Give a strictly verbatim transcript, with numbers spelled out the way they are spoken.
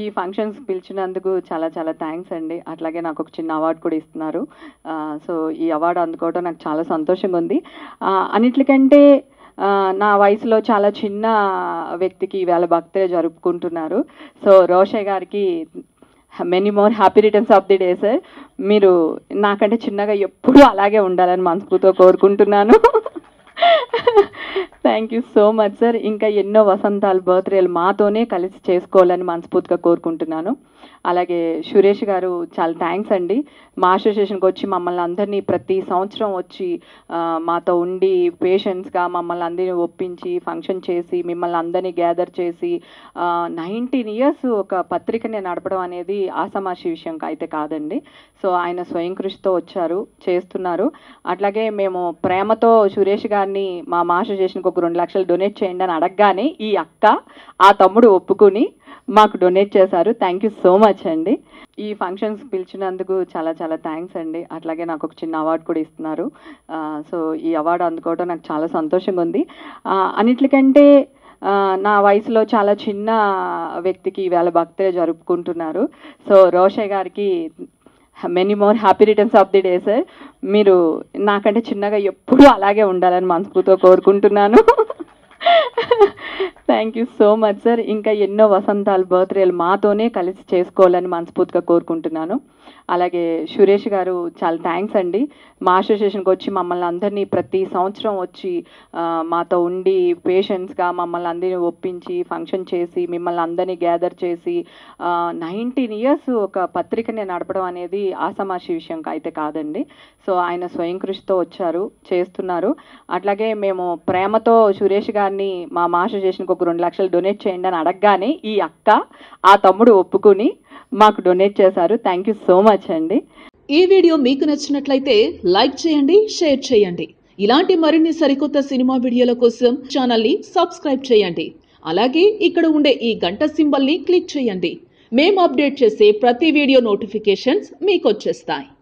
Functions పిలిచినందుకు చాలా చాలా thanks అండి. అట్లాగే నాకు ఒక చిన్న అవార్డు కూడా ఇస్తున్నారు. సో ఈ అవార్డు అందుకోవడం నాకు చాలా సంతోషంగా ఉంది. అన్నిటికంటే నా వయసులో చాలా చిన్న వ్యక్తికి ఈవేళ బర్త్డే జరుపుకుంటున్నారు. సో రోషయ్య గారికి many more happy returns of the day sir. మీరు నాకంటే చిన్నగా ఎప్పుడూ అలాగే ఉండాలని మనస్ఫూర్తిగా కోరుకుంటున్నాను. Thank you so much sir. ఇంకా ఎన్నో వసంతాలు బర్త్డేలు మాతోనే కలిసి చేసుకోవాలని మనస్ఫూర్తిగా కోరుకుంటున్నాను. అలాగే సురేష్ గారు చాలా థ్యాంక్స్ అండి. మా అసోసియేషన్కి వచ్చి మమ్మల్ని అందరినీ ప్రతి సంవత్సరం వచ్చి మాతో ఉండి పేషెంట్స్గా మమ్మల్ని అందరినీ ఒప్పించి ఫంక్షన్ చేసి మిమ్మల్ని అందరినీ గ్యాదర్ చేసి నైన్టీన్ ఇయర్స్ ఒక పత్రికని నడపడం అనేది ఆసమాషి విషయం అయితే కాదండి. సో ఆయన స్వయం కృషితో వచ్చారు, చేస్తున్నారు. అట్లాగే మేము ప్రేమతో సురేష్ గారిని మా మా అసోసియేషన్కి ఒక రెండు లక్షలు డొనేట్ చేయండి అని అడగగానే ఈ అక్క ఆ తమ్ముడు ఒప్పుకుని మాకు డొనేట్ చేశారు. థ్యాంక్ యూ సో మచ్ అండి. ఈ ఫంక్షన్స్ పిలిచినందుకు చాలా చాలా థ్యాంక్స్ అండి. అట్లాగే నాకు ఒక చిన్న అవార్డు కూడా ఇస్తున్నారు. సో ఈ అవార్డు అందుకోవడం నాకు చాలా సంతోషంగా ఉంది. అన్నిటికంటే నా వయసులో చాలా చిన్న వ్యక్తికి ఈవేళ బర్త్డే జరుపుకుంటున్నారు. సో రోషయ్య గారికి many more happy returns of the day sir. మీరు నాకంటే చిన్నగా ఎప్పుడూ అలాగే ఉండాలని మనస్ఫూర్తిగా కోరుకుంటున్నాను. Thank you so much sir. ఇంకా ఎన్నో వసంతాలు బర్త్డేలు మాతోనే కలిసి చేసుకోవాలని మనస్ఫూర్తిగా కోరుకుంటున్నాను. అలాగే సురేష్ గారు చాలా థ్యాంక్స్ అండి. మా అసోసియేషన్కి వచ్చి మమ్మల్ని అందరినీ ప్రతి సంవత్సరం వచ్చి మాతో ఉండి పేషెంట్స్గా మమ్మల్ని అందరినీ ఒప్పించి ఫంక్షన్ చేసి మిమ్మల్ని అందరినీ గ్యాదర్ చేసి నైన్టీన్ ఇయర్స్ ఒక పత్రికని నడపడం అనేది ఆసమాషి విషయం అయితే కాదండి. సో ఆయన స్వయం కృషితో వచ్చారు, చేస్తున్నారు. అట్లాగే మేము ప్రేమతో సురేష్ గారిని మా మా అసోసియేషన్కి ఒక రెండు లక్షలు డొనేట్ చేయండి అని అడగగానే ఈ అక్క ఆ తమ్ముడు ఒప్పుకుని మాకు డొనేట్ చేశారు. థ్యాంక్ యూ సో మచ్ అండి. ఈ వీడియో మీకు నచ్చినట్లయితే లైక్ చేయండి, షేర్ చేయండి. ఇలాంటి మరిన్ని సరికొత్త సినిమా వీడియోల కోసం ఛానల్ ని సబ్స్క్రైబ్ చేయండి. అలాగే ఇక్కడ ఉండే ఈ గంట సింబల్ ని క్లిక్ చేయండి. మేము అప్డేట్ చేసే ప్రతి వీడియో నోటిఫికేషన్స్ మీకు వచ్చేస్తాయి.